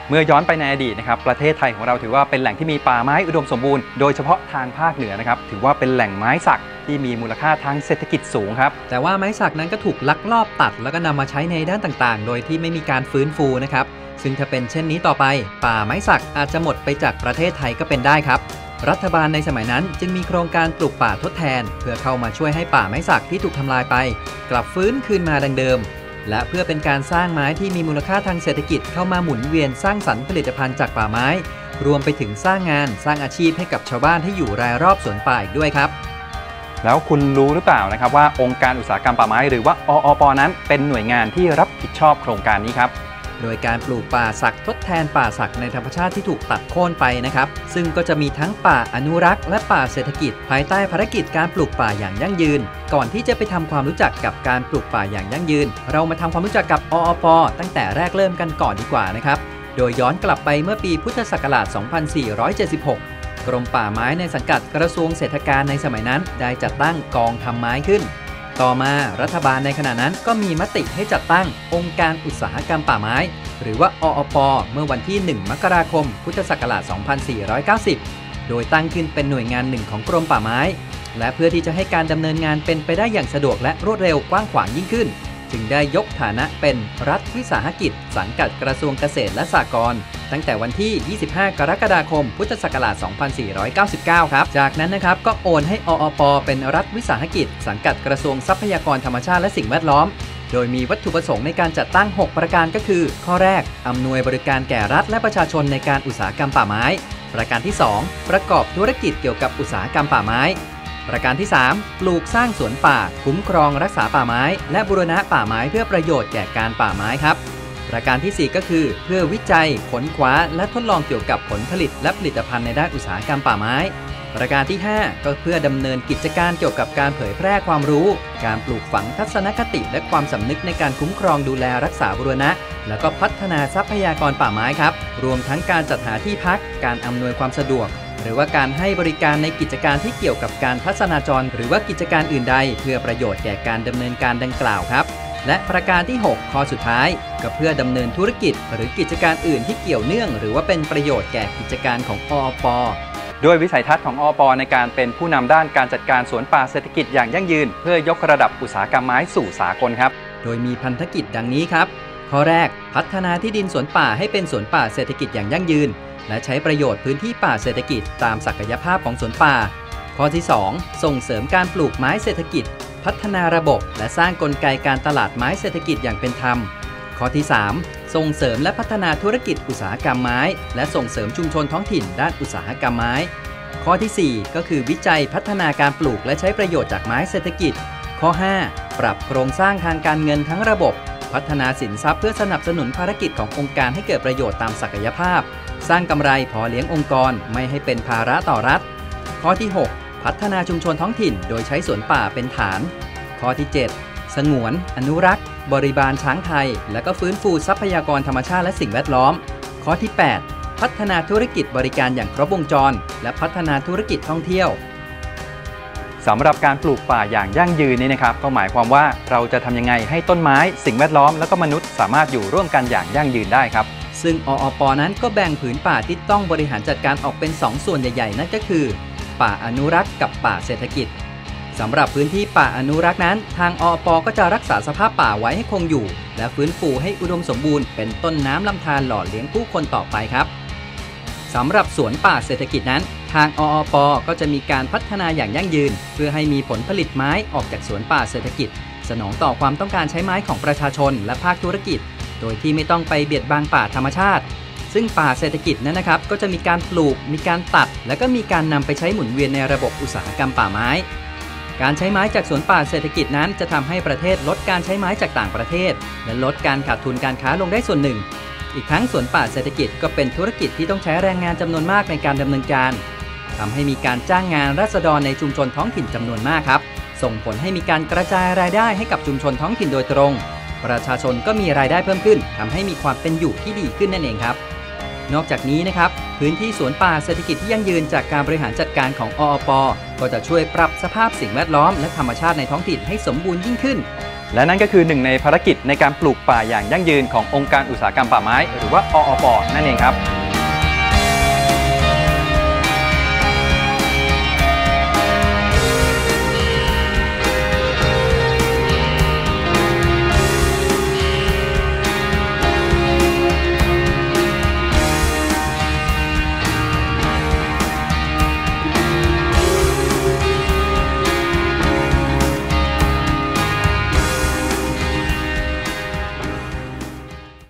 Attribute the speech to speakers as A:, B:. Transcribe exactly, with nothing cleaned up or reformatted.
A: เมื่อย้อนไปในอดีตนะครับประเทศไทยของเราถือว่าเป็นแหล่งที่มีป่าไม้อุดมสมบูรณ์โดยเฉพาะทางภาคเหนือนะครับถือว่าเป็นแหล่งไม้สักที่มีมูลค่าทางเศรษฐกิจสูงครับ
B: แต่ว่าไม้สักนั้นก็ถูกลักลอบตัดแล้วก็นำมาใช้ในด้านต่างๆโดยที่ไม่มีการฟื้นฟูนะครับซึ่งถ้าเป็นเช่นนี้ต่อไปป่าไม้สักอาจจะหมดไปจากประเทศไทยก็เป็นได้ครับรัฐบาลในสมัยนั้นจึงมีโครงการปลูกป่าทดแทนเพื่อเข้ามาช่วยให้ป่าไม้สักที่ถูกทำลายไปกลับฟื้นคืนมาดังเดิมและเพื่อเป็นการสร้างไม้ที่มีมูลค่าทางเศรษฐกิจเข้ามาหมุนเวียนสร้างสรรค์ผลิตภัณฑ์จากป่าไม้รวมไปถึงสร้างงานสร้างอาชีพให้กับชาวบ้านที่อยู่รายรอบสวนป่าอีกด้วยครับ
A: แล้วคุณรู้หรือเปล่านะครับว่าองค์การอุตสาหกรรมป่าไม้หรือว่าออปนั้นเป็นหน่วยงานที่รับผิดชอบโครงการนี้ครับ
B: โดยการปลูกป่าสักทดแทนป่าสักในธรรมชาติที่ถูกตัดโค่นไปนะครับซึ่งก็จะมีทั้งป่าอนุรักษ์และป่าเศรษฐกิจภายใต้ภารกิจการปลูกป่าอย่างยั่งยืนก่อนที่จะไปทำความรู้จักกับการปลูกป่าอย่างยั่งยืนเรามาทำความรู้จักกับออปตั้งแต่แรกเริ่มกันก่อนดีกว่านะครับโดยย้อนกลับไปเมื่อปีพุทธศักราช สองพันสี่ร้อยเจ็ดสิบหก กรมป่าไม้ในสังกัดกระทรวงเศรษฐกิจในสมัยนั้นได้จัดตั้งกองทำไม้ขึ้นต่อมารัฐบาลในขณะนั้นก็มีมติให้จัดตั้งองค์การอุตสาหกรรมป่าไม้หรือว่าออปเมื่อวันที่หนึ่งมกราคมพุทธศักราช สองพันสี่ร้อยเก้าสิบ โดยตั้งขึ้นเป็นหน่วยงานหนึ่งของกรมป่าไม้และเพื่อที่จะให้การดำเนินงานเป็นไปได้อย่างสะดวกและรวดเร็วกว้างขวางยิ่งขึ้นจึงได้ยกฐานะเป็นรัฐวิสาหกิจสังกัดกระทรวงเกษตรและสหกรณ์ตั้งแต่วันที่ ยี่สิบห้ากรกฎาคม พุทธศักราช สองพันสี่ร้อยเก้าสิบเก้า ครับจากนั้นนะครับก็โอนให้ออปเป็นรัฐวิสาหกิจสังกัดกระทรวงทรัพยากรธรรมชาติและสิ่งแวดล้อมโดยมีวัตถุประสงค์ในการจัดตั้งหกประการก็คือข้อแรกอำนวยบริการแก่รัฐและประชาชนในการอุตสาหกรรมป่าไม้ประการที่สองประกอบธุรกิจเกี่ยวกับอุตสาหกรรมป่าไม้ประการที่สามปลูกสร้างสวนป่าคุ้มครองรักษาป่าไม้และบูรณะป่าไม้เพื่อประโยชน์แก่การป่าไม้ครับประการที่สี่ก็คือเพื่อวิจัยค้นคว้าและทดลองเกี่ยวกับผลผลิตและผลิตภัณฑ์ในด้านอุตสาหกรรมป่าไม้ประการที่ห้าก็เพื่อดำเนินกิจการเกี่ยวกับการเผยแพร่ความรู้การปลูกฝังทัศนคติและความสำนึกในการคุ้มครองดูแลรักษาบูรณะแล้วก็พัฒนาทรัพยากรป่าไม้ครับรวมทั้งการจัดหาที่พักการอำนวยความสะดวกหรือว่าการให้บริการในกิจการที่เกี่ยวกับการทัศนาจรหรือว่ากิจการอื่นใดเพื่อประโยชน์แก่การดำเนินการดังกล่าวครับและประการที่หกข้อสุดท้ายก็เพื่อดำเนินธุรกิจหรือกิจการอื่นที่เกี่ยวเนื่องหรือว่าเป็นประโยชน์แก่กิจการของอป
A: ด้วยวิสัยทัศน์ของอปในการเป็นผู้นำด้านการจัดการสวนป่าเศรษฐกิจอย่างยั่งยืนเพื่อยกระดับอุตสาหกรรมไม้สู่สากลครับ
B: โดยมีพันธกิจดังนี้ครับข้อแรกพัฒนาที่ดินสวนป่าให้เป็นสวนป่าเศรษฐกิจอย่างยั่งยืนและใช้ประโยชน์พื้นที่ป่าเศรษฐกิจตามศักยภาพของสวนป่าข้อที่สองส่งเสริมการปลูกไม้เศรษฐกิจพัฒนาระบบและสร้างกลไกการตลาดไม้เศรษฐกิจอย่างเป็นธรรมข้อที่สามส่งเสริมและพัฒนาธุรกิจอุตสาหกรรมไม้และส่งเสริมชุมชนท้องถิ่นด้านอุตสาหกรรมไม้ข้อที่สี่ก็คือวิจัยพัฒนาการปลูกและใช้ประโยชน์จากไม้เศรษฐกิจข้อห้าปรับโครงสร้างทางการเงินทั้งระบบพัฒนาสินทรัพย์เพื่อสนับสนุนภารกิจขององค์การให้เกิดประโยชน์ตามศักยภาพสร้างกำไรพอเลี้ยงองค์กรไม่ให้เป็นภาระต่อรัฐข้อที่หกพัฒนาชุมชนท้องถิ่นโดยใช้สวนป่าเป็นฐานข้อที่เจ็ดสงวนอนุรักษ์บริบาลช้างไทยและก็ฟื้นฟูทรัพยากรธรรมชาติและสิ่งแวดล้อมข้อที่แปดพัฒนาธุรกิจบริการอย่างครบวงจรและพัฒนาธุรกิจท่องเที่ยว
A: สำหรับการปลูกป่าอย่างยั่งยืนนี้นะครับก็หมายความว่าเราจะทำยังไงให้ต้นไม้สิ่งแวดล้อมและก็มนุษย์สามารถอยู่ร่วมกันอย่างยั่งยืนได้ครับ
B: ซึ่งออปนั้นก็แบ่งผืนป่าที่ต้องบริหารจัดการออกเป็นสองส่วนใหญ่ๆนั่นก็คือป่าอนุรักษ์กับป่าเศรษฐกิจสำหรับพื้นที่ป่าอนุรักษ์นั้นทางอปก็จะรักษาสภาพป่าไว้ให้คงอยู่และฟื้นฟูให้อุดมสมบูรณ์เป็นต้นน้ำลำธารหล่อเลี้ยงผู้คนต่อไปครับสำหรับสวนป่าเศรษฐกิจนั้นทางอปก็จะมีการพัฒนาอย่างยั่งยืนเพื่อให้มีผลผลิตไม้ออกจากสวนป่าเศรษฐกิจสนองต่อความต้องการใช้ไม้ของประชาชนและภาคธุรกิจโดยที่ไม่ต้องไปเบียดบังป่าธรรมชาติซึ่งป่าเศรษฐกิจนั้นนะครับก็จะมีการปลูกมีการตัดและก็มีการนำไปใช้หมุนเวียนในระบบอุตสาหกรรมป่าไม้การใช้ไม้จากสวนป่าเศรษฐกิจนั้นจะทำให้ประเทศลดการใช้ไม้จากต่างประเทศและลดการขาดทุนการค้าลงได้ส่วนหนึ่งอีกทั้งสวนป่าเศรษฐกิจก็เป็นธุรกิจที่ต้องใช้แรงงานจำนวนมากในการดำเนินการทำให้มีการจ้างงานราษฎรในชุมชนท้องถิ่นจำนวนมากครับส่งผลให้มีการกระจายรายได้ให้กับชุมชนท้องถิ่นโดยตรงประชาชนก็มีรายได้เพิ่มขึ้นทำให้มีความเป็นอยู่ที่ดีขึ้นนั่นเองครับนอกจากนี้นะครับพื้นที่สวนป่าเศรษฐกิจที่ยั่งยืนจากการบริหารจัดการของออปก็จะช่วยปรับสภาพสิ่งแวดล้อมและธรรมชาติในท้องถิ่นให้สมบูรณ์ยิ่งขึ้น
A: และนั่นก็คือหนึ่งในภารกิจในการปลูกป่าอย่างยั่งยืนขององค์การอุตสาหกรรมป่าไม้หรือว่าออป.นั่นเองครับ